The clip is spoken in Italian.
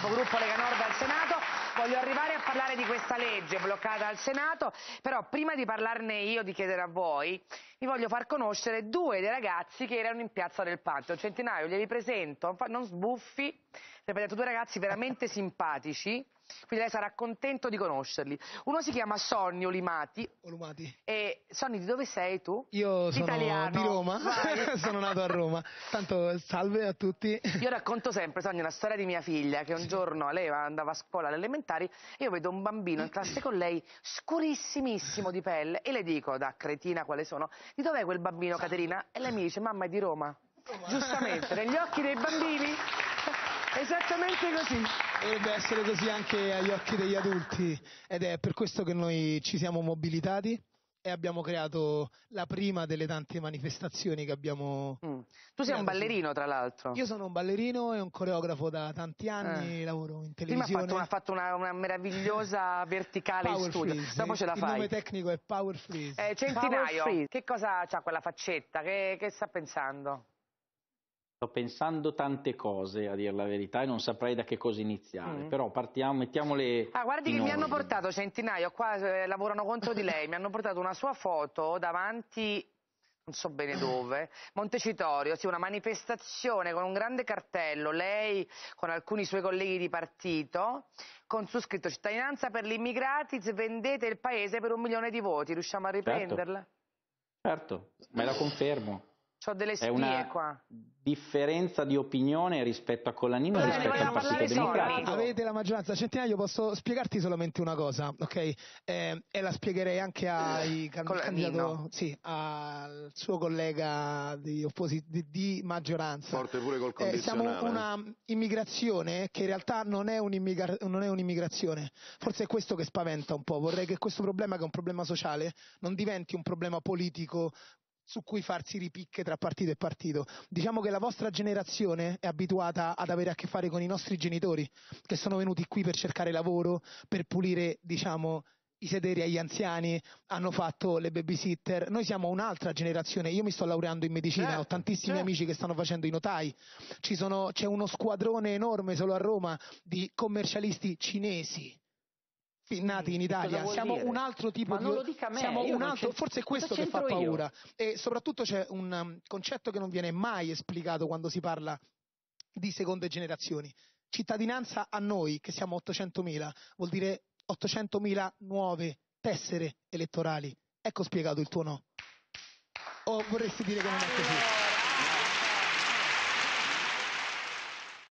capogruppo Lega Nord al Senato. Voglio arrivare a parlare di questa legge bloccata al Senato, però prima di parlarne io, di chiedere a voi, vi voglio far conoscere due dei ragazzi che erano in Piazza del Pantheon. Centinaio, glieli presento, non sbuffi, ripeto, due ragazzi veramente simpatici, quindi lei sarà contento di conoscerli. Uno si chiama Sonny Olumati. E Sonny, di dove sei tu? Io sono Italiano. di Roma, sono nato a Roma. Tanto salve a tutti. Io racconto sempre, Sonny, una storia di mia figlia, che un giorno lei andava a scuola alle elementari e io vedo un bambino in classe con lei scurissimissimo di pelle e le dico, da cretina quale sono, di dov'è quel bambino, Caterina? E lei mi dice, mamma, è di Roma. Giustamente, negli occhi dei bambini esattamente così. Dovrebbe essere così anche agli occhi degli adulti, ed è per questo che noi ci siamo mobilitati e abbiamo creato la prima delle tante manifestazioni che abbiamo. Tu sei un ballerino, tra l'altro. Io sono un ballerino e un coreografo da tanti anni, lavoro in televisione. Prima ha fatto una meravigliosa verticale in studio, freeze. Dopo ce la fai. Il nome tecnico è Power Freeze. Centinaio, che cosa c'ha quella faccetta? Che sta pensando? Sto pensando tante cose, a dire la verità, e non saprei da che cosa iniziare, però partiamo, mettiamole. Guardi che mi hanno portato, Centinaio, qua lavorano contro di lei, mi hanno portato una sua foto davanti, non so bene dove, Montecitorio, sì, una manifestazione con un grande cartello, lei con alcuni suoi colleghi di partito, con su scritto cittadinanza per gli immigrati, svendete il paese per 1 milione di voti, riusciamo a riprenderla? Certo, me la confermo. C'ho delle spie qua. Differenza di opinione rispetto a Collanino e rispetto al Partito Democratico. Avete la maggioranza. Centinaio, posso spiegarti solamente una cosa, ok? E la spiegherei anche al candidato, sì, al suo collega di maggioranza. Forte pure col condizionale. Siamo una immigrazione che in realtà non è un'immigrazione. Forse è questo che spaventa un po'. Vorrei che questo problema, che è un problema sociale, non diventi un problema politico su cui farsi ripicche tra partito e partito. Diciamo che la vostra generazione è abituata ad avere a che fare con i nostri genitori, che sono venuti qui per cercare lavoro, per pulire, diciamo, i sederi agli anziani, hanno fatto le babysitter. Noi siamo un'altra generazione. Io mi sto laureando in medicina, ho tantissimi amici che stanno facendo i notai, c'è uno squadrone enorme solo a Roma di commercialisti cinesi nati in Italia. Siamo un altro tipo non lo dica a me, siamo un altro, forse è questo che fa paura. E soprattutto c'è un concetto che non viene mai esplicato quando si parla di seconde generazioni. Cittadinanza a noi, che siamo 800.000, vuol dire 800.000 nuove tessere elettorali. Ecco spiegato il tuo no. O vorresti dire che non è così?